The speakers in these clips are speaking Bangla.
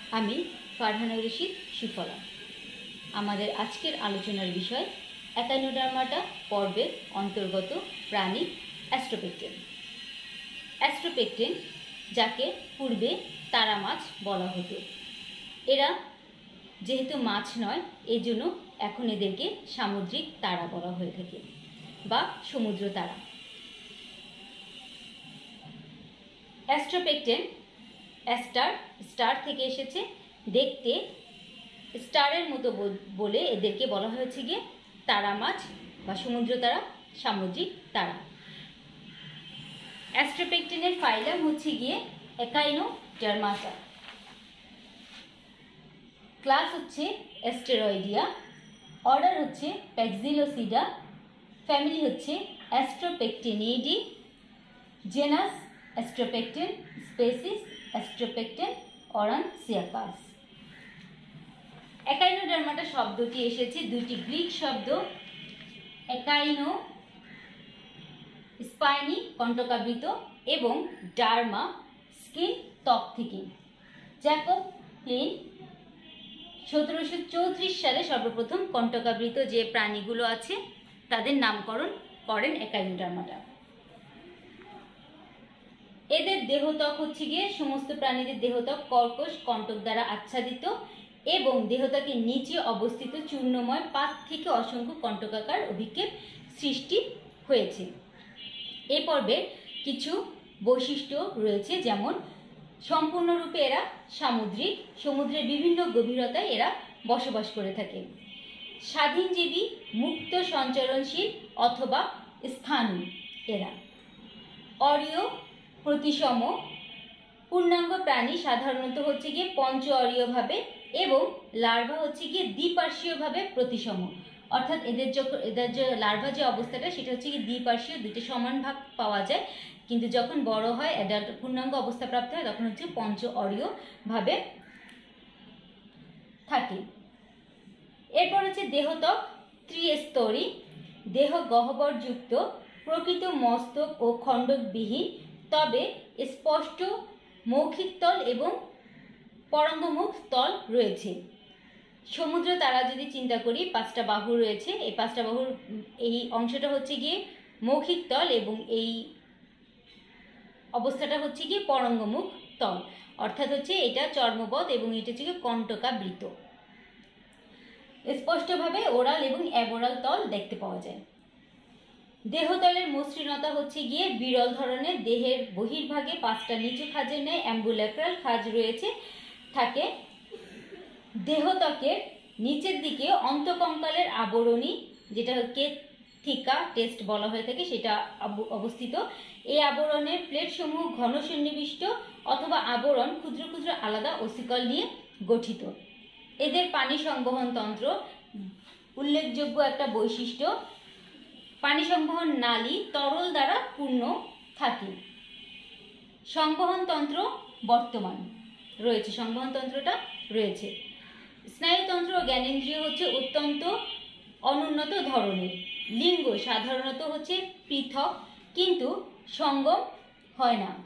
আমি ফারহানা রশিদ সুফলা। আমাদের আজকের আলোচনার বিষয় একাইনোডার্মাটা পর্বের অন্তর্গত প্রাণী অ্যাস্ট্রোপেকটেন। অ্যাস্ট্রোপেকটেন যাকে পূর্বে তারা মাছ বলা হতো। এরা যেহেতু মাছ নয়, এই জন্য এখন এদেরকে সামুদ্রিক তারা বলা হয়ে থাকে বা সমুদ্র তারা। অ্যাস্ট্রোপেকটেন অ্যাস্টার, স্টার থেকে এসেছে, দেখতে স্টারের মতো বলে এদেরকে বলা হয়েছে গিয়ে তারা মাছ বা সমুদ্র তারা, সামুদ্রিক তারা। অ্যাস্ট্রোপেকটেনের ফাইলাম হচ্ছে গিয়ে একাইনোডার্মাটা, ক্লাস হচ্ছে অ্যাস্টেরয়েডিয়া, অর্ডার হচ্ছে প্যাক্সিলোসিডা, ফ্যামিলি হচ্ছে Astropectinidae, genus Astropecten, species Astropecten aurantiacus. Echinodermata শব্দটি এসেছে দুটি গ্রিক শব্দ, একাইনো স্পাইনি কণ্টকাবৃত এবং ডার্মা স্কিন ত্বক থেকে। জ্যাকব প্লিন 1734 সালে সর্বপ্রথম কণ্টকাবৃত যে প্রাণীগুলো আছে তাদের নামকরণ করেন একাইনোডার্মাটা। এদের দেহত্বক হচ্ছে গিয়ে সমস্ত প্রাণীদের দেহত্বক কর্কশ কণ্টক দ্বারা আচ্ছাদিত এবং দেহত্বকের নিচে অবস্থিত চূর্ণময় পাত থেকে অসংখ্য কণ্টকাকার অভিক্ষেপ সৃষ্টি হয়েছে। এই পর্বে কিছু বৈশিষ্ট্য রয়েছে, যেমন সম্পূর্ণরূপে এরা সামুদ্রিক, সমুদ্রের বিভিন্ন গভীরতায় এরা বসবাস করে থাকে। স্বাধীনজীবী, মুক্ত সঞ্চরণশীল অথবা স্থানীয় এরা। অরীয় প্রতিসম পূর্ণাঙ্গ প্রাণী সাধারণত হচ্ছে গিয়ে পঞ্চ অরীয়ভাবে এবং লার্ভা হচ্ছে গিয়ে দ্বিপার্শ্বীয়ভাবে প্রতিসম, অর্থাৎ এদের যে লার্ভা যে অবস্থাটা সেটা হচ্ছে কি দ্বিপার্শ্বীয়, দুটো সমান ভাগ পাওয়া যায়, কিন্তু যখন বড় হয় অ্যাডাল্ট পূর্ণাঙ্গ অবস্থা প্রাপ্ত হয় তখন হচ্ছে পঞ্চ অরীয়ভাবে থাকে। এরপর হচ্ছে দেহত্বক ত্রিস্তরী, দেহ গহ্বরযুক্ত, প্রকৃত মস্তক ও খণ্ডকবিহীন, তবে স্পষ্ট মৌখিক তল এবং পরাঙ্গমুখ তল রয়েছে। সমুদ্র তারা যদি চিন্তা করি, 5টা বাহু রয়েছে, এই 5টা বাহুর এই অংশটা হচ্ছে গিয়ে মৌখিক তল এবং এই অবস্থাটা হচ্ছে গিয়ে পরাঙ্গমুখ তল, অর্থাৎ হচ্ছে এটা চর্মবৎ এবং এটা হচ্ছে গিয়ে কণ্টকাবৃত। স্পষ্টভাবে ওরাল এবং অ্যাবোরাল তল দেখতে পাওয়া যায়। দেহতলের মসৃণতা হচ্ছে গিয়ে বিরল ধরনের, দেহের বহির্ভাগে 5টা নিচু খাঁজের ন্যায় অ্যাম্বুলেক্রাল খাঁজ রয়েছে থাকে। দেহত্বকের নিচের দিকে অন্তঃকঙ্কালের আবরণী, যেটা কেথিকা টেস্ট বলা হয়ে থাকে, সেটা অবস্থিত। এই আবরণের প্লেট সমূহ ঘন সন্নিবিষ্ট অথবা আবরণ ক্ষুদ্র ক্ষুদ্র আলাদা ওসিকল নিয়ে গঠিত। এদের পানি সংবহন তন্ত্র উল্লেখযোগ্য একটা বৈশিষ্ট্য, পানি সংবহন নালী তরল দ্বারা পূর্ণ থাকে। সংবহন তন্ত্র বর্তমান রয়েছে, সংবহন তন্ত্রটা রয়েছে। স্নায়ুতন্ত্র ও জ্ঞানেন্দ্রিয় হচ্ছে অত্যন্ত অনুন্নত ধরনের। লিঙ্গ সাধারণত হচ্ছে পৃথক কিন্তু সঙ্গম হয় না।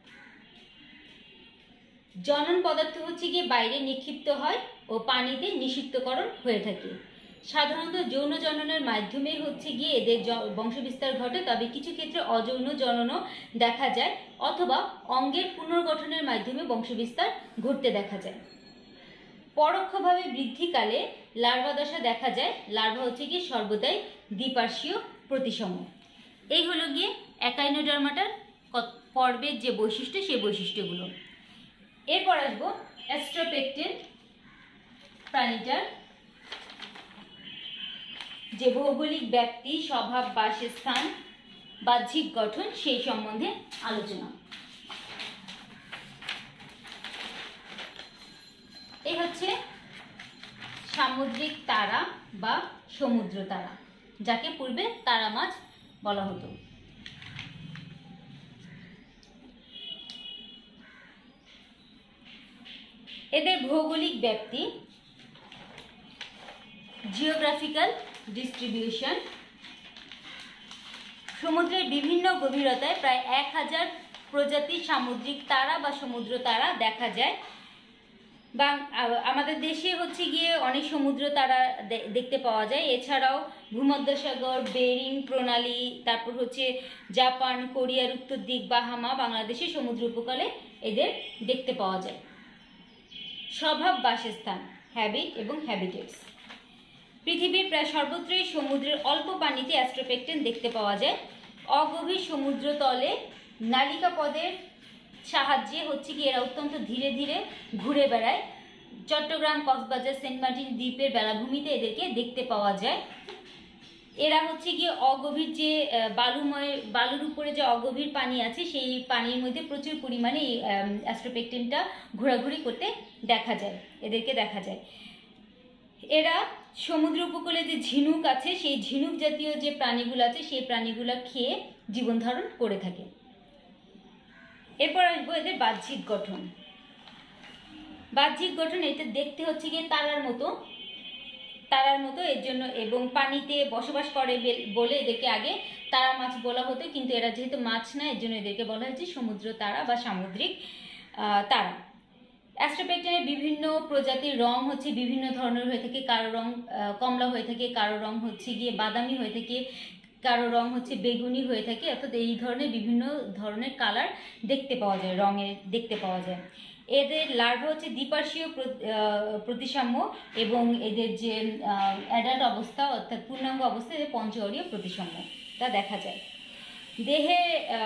জনন পদার্থ হচ্ছে গিয়ে বাইরে নিক্ষিপ্ত হয় ও পানিতে নিষিক্তকরণ হয়ে থাকে। সাধারণত যৌন জননের মাধ্যমে হচ্ছে গিয়ে এদের বংশবিস্তার ঘটে, তবে কিছু ক্ষেত্রে অযৌন জননও দেখা যায় অথবা অঙ্গের পুনর্গঠনের মাধ্যমে বংশবিস্তার ঘটতে দেখা যায়। পরোক্ষভাবে বৃদ্ধিকালে লার্ভা দশা দেখা যায়। লার্ভা হচ্ছে গিয়ে সর্বদাই দ্বিপার্শ্বীয় প্রতিসম। এই হলো গিয়ে একাইনোডার্মাটার পর্বের যে বৈশিষ্ট্য, সেই বৈশিষ্ট্যগুলো। এরপর আসবো অ্যাস্ট্রোপেকটেন প্রাণীটার যে ভৌগোলিক ব্যাপ্তি, স্বভাব, বাসস্থান, বাহ্যিক গঠন, সেই সম্বন্ধে আলোচনা। এই হচ্ছে সামুদ্রিক তারা বা সমুদ্র তারা, যাকে পূর্বে তারা মাছ বলা হতো। এদের ভৌগোলিক ব্যাপ্তি, জিওগ্রাফিক্যাল ডিস্ট্রিবিউশন, সমুদ্রের বিভিন্ন গভীরতায় প্রায় 1000 প্রজাতির সামুদ্রিক তারা বা সমুদ্র তারা দেখা যায়। বা আমাদের দেশে হচ্ছে গিয়ে অনেক সমুদ্র তারা দেখতে পাওয়া যায়। এছাড়াও ভূমধ্যসাগর, বেরিং প্রণালী, তারপর হচ্ছে জাপান, কোরিয়ার উত্তর দিক, বাহামা, বাংলাদেশের সমুদ্র উপকূলে এদের দেখতে পাওয়া যায়। স্বভাব, বাসস্থান, হ্যাবিট এবং হ্যাবিটেটস। পৃথিবীর প্রায় সর্বত্রই সমুদ্রের অল্প পানিতে অ্যাস্ট্রোপেক্টেন দেখতে পাওয়া যায়। অগভীর সমুদ্র তলে নালিকা পদের সাহায্যে হচ্ছে কি এরা অত্যন্ত ধীরে ধীরে ঘুরে বেড়ায়। চট্টগ্রাম, কক্সবাজার, সেন্ট মার্টিন দ্বীপের বেলাভূমিতে এদেরকে দেখতে পাওয়া যায়। এরা হচ্ছে গিয়ে অগভীর যে বালুর উপরে যে অগভীর পানি আছে সেই পানির মধ্যে প্রচুর পরিমাণে এই অ্যাস্ট্রোপেক্টেনটা ঘোরাঘুরি করতে দেখা যায়, এদেরকে দেখা যায়। এরা সমুদ্র উপকূলে যে ঝিনুক আছে সেই ঝিনুক জাতীয় যে প্রাণীগুলো আছে সেই প্রাণীগুলো খেয়ে জীবন ধারণ করে থাকে। এরপর আসবো এদের বাহ্যিক গঠন। বাহ্যিক গঠন এটা দেখতে হচ্ছে গিয়ে তারার মতো এর জন্য, এবং পানিতে বসবাস করে বলে এদেরকে আগে তারা মাছ বলা হতো, কিন্তু এরা যেহেতু মাছ না এর জন্য এদেরকে বলা হয়েছে সমুদ্র তারা বা সামুদ্রিক তারা। অ্যাস্ট্রোপেক্টেনের বিভিন্ন প্রজাতির রং হচ্ছে বিভিন্ন ধরনের হয়ে থাকে। কারো রং কমলা হয়ে থাকে, কারো রং হচ্ছে গিয়ে বাদামি হয়ে থাকে, কারো রং হচ্ছে বেগুনি হয়ে থাকে। অর্থাৎ এই ধরনের বিভিন্ন ধরনের কালার দেখতে পাওয়া যায়, রঙের দেখতে পাওয়া যায়। এদের লার্ভা হচ্ছে দ্বিপার্শ্বীয় প্রতিসাম্য, এবং এদের যে অ্যাডাল্ট অবস্থা অর্থাৎ পূর্ণাঙ্গ অবস্থা এদের পঞ্চঅরীয় প্রতিসাম্য তা দেখা যায়। দেহে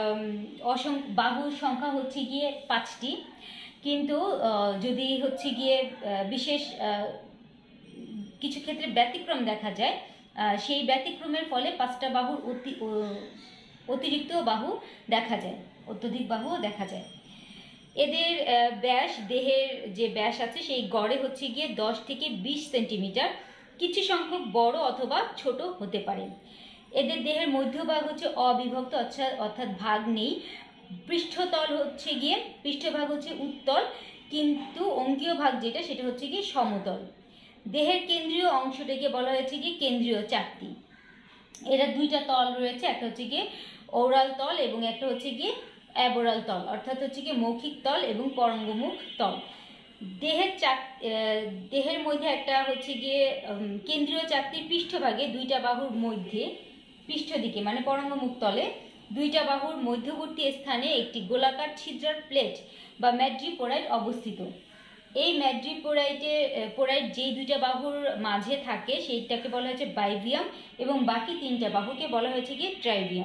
বাহুর সংখ্যা হচ্ছে গিয়ে 5টি, কিন্তু যদি হচ্ছে গিয়ে বিশেষ কিছু ক্ষেত্রে ব্যতিক্রম দেখা যায়, সেই ব্যতিক্রমের ফলে 5টা বাহুর অতিরিক্ত বাহু দেখা যায়, অত্যধিক বাহুও দেখা যায়। এদের ব্যাস, দেহের যে ব্যাস আছে সেই গড়ে হচ্ছে গিয়ে 10 থেকে 20 সেন্টিমিটার, কিছু সংখ্যক বড় অথবা ছোট হতে পারে। এদের দেহের মধ্যভাগ হচ্ছে অবিভক্ত, অর্থাৎ ভাগ নেই। পৃষ্ঠভাগ হচ্ছে উত্তল, কিন্তু অঙ্কীয় ভাগ যেটা সেটা হচ্ছে গিয়ে সমতল। দেহের কেন্দ্রীয় অংশটাকে বলা হয়েছে গিয়ে কেন্দ্রীয় চাকতি। এরা 2টা তল রয়েছে, একটা হচ্ছে গিয়ে ওরাল তল এবং একটা হচ্ছে গিয়ে অ্যাবোরাল তল, অর্থাৎ হচ্ছে গিয়ে মৌখিক তল এবং পরঙ্গমুখ তল। দেহের মধ্যে একটা হচ্ছে গিয়ে কেন্দ্রীয় চাকতির পৃষ্ঠভাগে 2টা বাহুর মধ্যে পৃষ্ঠ দিকে মানে পরঙ্গমুখ তলে 2টা বাহুর মধ্যবর্তী স্থানে একটি গোলাকার ছিদ্রার প্লেট বা ম্যাড্রিপোরাইট অবস্থিত। এই ম্যাড্রিপোরাইট যেই 2টা বাহুর মাঝে থাকে সেইটাকে বলা হয়েছে বাইভিয়াম, এবং বাকি 3টা বাহুকে বলা হয়েছে গিয়ে ট্রাইভিয়াম।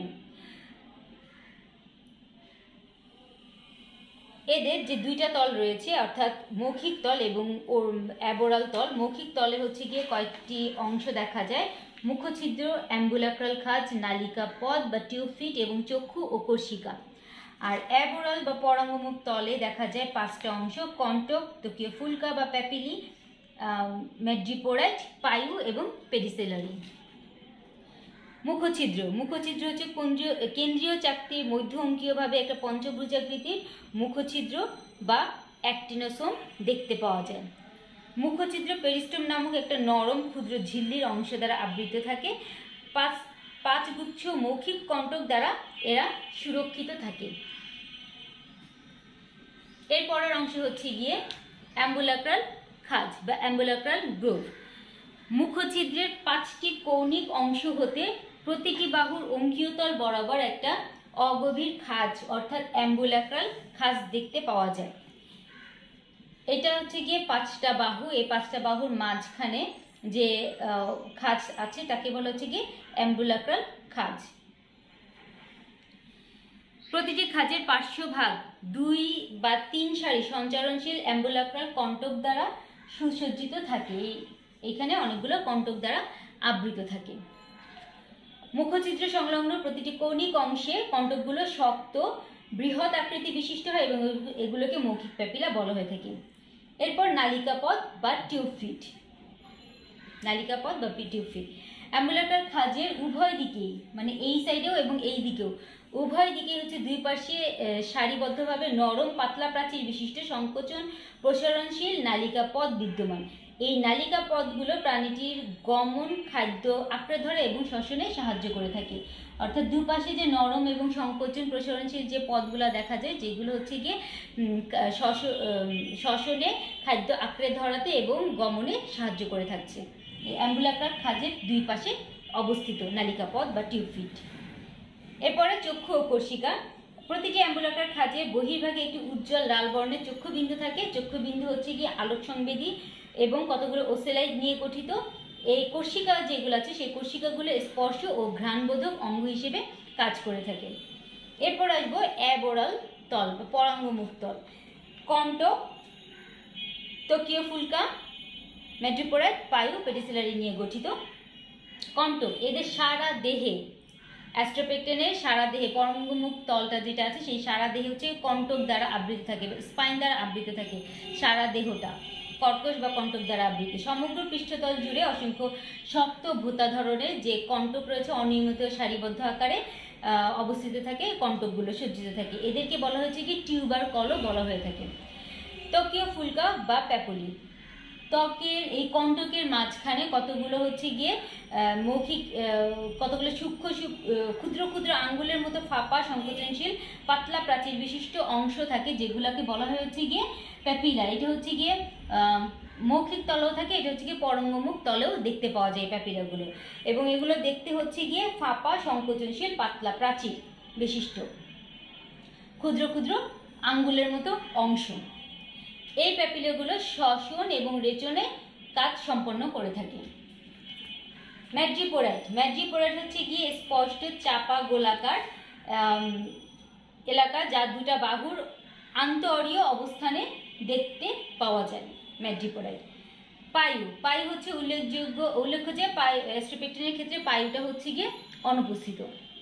এদের যে 2টা তল রয়েছে অর্থাৎ মৌখিক তল এবং অ্যাবোরাল তল। মৌখিক তলে হচ্ছে গিয়ে কয়েকটি অংশ দেখা যায়: মুখছিদ্র, অ্যাম্বুলাক্রাল খাঁজ, নালিকা পদ বা টিউবফিট এবং চক্ষু ও কোষিকা। আর অ্যাবোরাল বা পরাঙ্গমুখ তলে দেখা যায় 5টা অংশ: কন্টক, ত্বকীয় ফুলকা বা প্যাপিলি, ম্যাড্রিপোরাইট, পায়ু এবং পেডিসেলারি। মুখছিদ্র হচ্ছে কেন্দ্রীয় চাকতির মধ্য অঙ্কীয়ভাবে একটা পঞ্চভুজাকৃতির মুখছিদ্র বা অ্যাক্টিনোসোম দেখতে পাওয়া যায়। মুখছিদ্র পেরিস্টোম নামক একটা নরম ক্ষুদ্র ঝিল্লির অংশ দ্বারা আবৃত থাকে। 5 গুচ্ছ মৌখিক কণ্টক দ্বারা এরা সুরক্ষিত থাকে। এর পরের অংশ হচ্ছে গিয়ে অ্যাম্বুলাক্রাল খাঁজ বা অ্যাম্বুলাক্রাল গ্রোভ। মুখছিদ্রের 5টি কৌণিক অংশ হতে প্রতিটি বাহুর অঙ্কীয় তল বরাবর একটা অগভীর খাঁজ অর্থাৎ অ্যাম্বুলাক্রাল খাঁজ দেখতে পাওয়া যায়। এটা হচ্ছে গিয়ে 5টা বাহু। এই 5টা বাহুর মাঝখানে যে খাঁজ আছে তাকে বলা হচ্ছে গিয়ে অ্যাম্বুলাক্রাল খাঁজ। প্রতিটি খাঁজের পার্শ্বভাগ 2 বা 3 সারি সঞ্চারণশীল অ্যাম্বুলাক্রাল কণ্টক দ্বারা সুসজ্জিত থাকে। এখানে অনেকগুলো কণ্টক দ্বারা আবৃত থাকে। মুখছিদ্র সংলগ্ন প্রতিটি কৌণিক অংশে কণ্টকগুলো শক্ত বৃহৎ আকৃতি বিশিষ্ট হয় এবং এগুলোকে মৌখিক প্যাপিলা বলা হয়ে থাকে। এরপর নালিকাপথ বা টিউবফিট। অ্যাম্বুলাক্রাল খাঁজের উভয় দিকেই মানে এই সাইডেও এবং এই দিকেও উভয় দিকে হচ্ছে 2 পাশে সারিবদ্ধভাবে নরম পাতলা প্রাচীর বিশিষ্ট সংকোচন প্রসারণশীল নালিকা পথ বিদ্যমান। এই নালিকা পথগুলো প্রাণীটির গমন, খাদ্য আঁকড়ে ধরে এবং শ্বসনে সাহায্য করে থাকে। অর্থাৎ দুপাশে যে নরম এবং সংকোচন প্রসারণশীল যে পথগুলো দেখা যায়, যেগুলো হচ্ছে গিয়ে শ্বসনে, খাদ্য আঁকড়ে ধরাতে এবং গমনে সাহায্য করে থাকছে। এই অ্যাম্বুলাকার খাঁজের দুই পাশে অবস্থিত নালিকা পথ বা টিউবফিট। এরপরে চক্ষু ও কোষিকা। প্রতিটি অ্যাম্বুলাকার খাঁজে বহির্ভাগে একটি উজ্জ্বল লাল বর্ণের চক্ষুবিন্দু থাকে। চক্ষুবিন্দু হচ্ছে গিয়ে আলোক সংবেদী এবং কতগুলো ওসেলাইট নিয়ে গঠিত। এই কোষিকা যেগুলো আছে সেই কোষিকাগুলো স্পর্শ ও ঘ্রাণবোধক অঙ্গ হিসেবে কাজ করে থাকে। এরপর আসবো অ্যাবোরাল তল বা পরাঙ্গমুখ তল। কণ্টক, ত্বকীয় ফুলকা, মেট্রিপোরাইট, পায়ু, পেডিসিলারি নিয়ে গঠিত। কণ্টক এদের সারা দেহে, অ্যাস্ট্রোপেক্টেনের সারা দেহে পরাঙ্গমুখ তলটা যেটা আছে সেই সারা দেহে হচ্ছে কণ্টক দ্বারা আবৃত থাকে, স্পাইন দ্বারা আবৃত থাকে সারা দেহটা, কর্কশ বা কণ্টক দ্বারা আবৃত। সমগ্র পৃষ্ঠতল জুড়ে অসংখ্য শক্ত ভোতা ধরনের যে কণ্টক রয়েছে অনিয়মিত সারিবদ্ধ আকারে অবস্থিত থাকে, কণ্টকগুলো সজ্জিত থাকে। এদেরকে বলা হয়েছে কি টিউবার কলও বলা হয়ে থাকে। ত্বকীয় ফুলকা বা প্যাপুলি। ত্বকের এই কণ্টকের মাঝখানে কতগুলো হচ্ছে গিয়ে মৌখিক কতগুলো সূক্ষ্ম ক্ষুদ্র ক্ষুদ্র আঙ্গুলের মতো ফাঁপা সংকোচনশীল পাতলা প্রাচীর বিশিষ্ট অংশ থাকে, যেগুলোকে বলা হয় হচ্ছে গিয়ে প্যাপিলা। এটা হচ্ছে গিয়ে মৌখিক তলেও থাকে, এটা হচ্ছে গিয়ে পরাঙ্গমুখ তলেও দেখতে পাওয়া যায় প্যাপিলাগুলো। এবং এগুলো দেখতে হচ্ছে গিয়ে ফাঁপা সংকোচনশীল পাতলা প্রাচীর বিশিষ্ট ক্ষুদ্র ক্ষুদ্র আঙ্গুলের মতো অংশ। এই প্যাপিলাগুলো শ্বসন এবং রেচনে কাজ সম্পন্ন করে থাকে। ম্যাট্রিপোরাইট। ম্যাট্রিপোরাইট হচ্ছে গিয়ে স্পষ্ট চাপা গোলাকার এলাকা যা দুটা বাহুর আন্তঃঅরীয় অবস্থানে দেখতে পাওয়া যায় ম্যাট্রিপোরাইট। পায়ু। পায়ু হচ্ছে উল্লেখ্য যে অ্যাস্ট্রোপেক্টেনের ক্ষেত্রে পায়ুটা হচ্ছে গিয়ে অনুপস্থিত।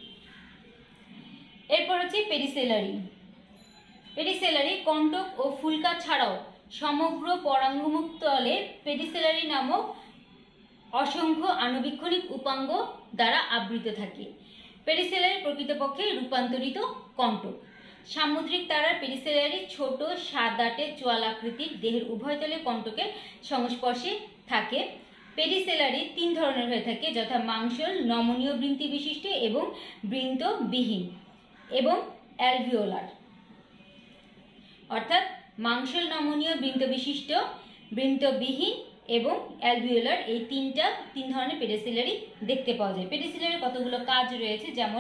এরপর হচ্ছে পেডিসেলারি। পেডিসেলারি কণ্টক ও ফুলকা ছাড়াও সমগ্র পরাঙ্গমুখ তলে পেডিসেলারি নামক অসংখ্য আণুবীক্ষণিক উপাঙ্গ দ্বারা আবৃত থাকে। পেডিসেলারি প্রকৃতপক্ষে রূপান্তরিত কণ্টক। সামুদ্রিক তারার পেডিসেলারি ছোট সাদাটে চোয়াল আকৃতির দেহের উভয় তলে কণ্টকের সংস্পর্শে থাকে। পেডিসেলারি তিন ধরনের হয়ে থাকে, যথা মাংসল, নমনীয় বৃন্তি বিশিষ্ট এবং বৃন্তবিহীন এবং অ্যালভিওলার। অর্থাৎ মাংসল, নমনীয়, বৃন্ত বিশিষ্ট, বৃন্তবিহীন এবং অ্যালভিওলার, এই তিন ধরনের পেডিসেলারি দেখতে পাওয়া যায়। পেডিসেলারির কতগুলো কাজ রয়েছে, যেমন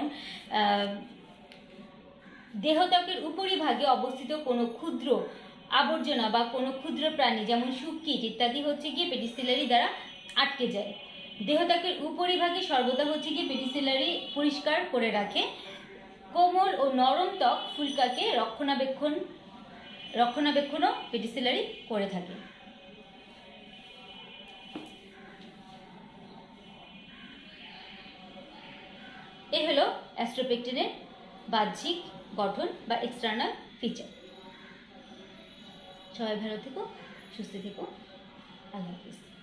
দেহত্বকের উপরিভাগে অবস্থিত কোনো ক্ষুদ্র আবর্জনা বা কোনো ক্ষুদ্র প্রাণী যেমন শুককীট ইত্যাদি হচ্ছে গিয়ে পেডিসেলারি দ্বারা আটকে যায়। দেহত্বকের উপরিভাগে সর্বদা হচ্ছে গিয়ে পেডিসেলারি পরিষ্কার করে রাখে। কোমল ও নরম ত্বক ফুলকাকে রক্ষণাবেক্ষণও পেডিসেলারি করে থাকে। এই হলো অ্যাস্ট্রোপেক্টিনের বাহ্যিক গঠন বা এক্সটার্নাল ফিচার। সবাই ভালো থেকো, সুস্থ থেকো, আল্লাহ হাফিজ।